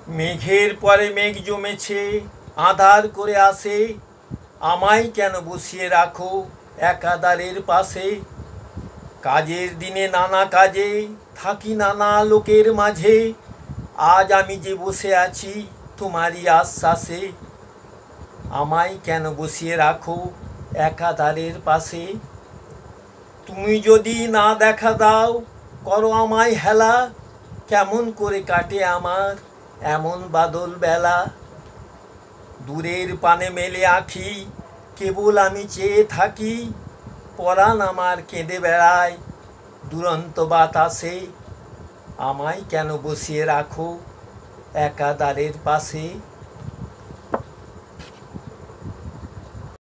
মেঘের পরে মেঘ জমেছে, আঁধার করে আসে, আমায় কেন বসিয়ে রাখো একাধারের পাশে। কাজের দিনে নানা কাজে থাকি নানা লোকের মাঝে, আজ আমি যে বসে আছি তোমারই আশ্বাসে। আমায় কেন বসিয়ে রাখো একাধারের পাশে। তুমি যদি না দেখা দাও, করো আমায় হেলা, কেমন করে কাটে আমার এমন বাদল বেলা। দূরের পানে মেলে আঁখি, কেবল আমি চেয়ে থাকি, পরাণ আমার কেঁদে বেড়ায় দুরন্ত বাতাসে। আমায় কেন বসিয়ে রাখো একাধারের পাশে।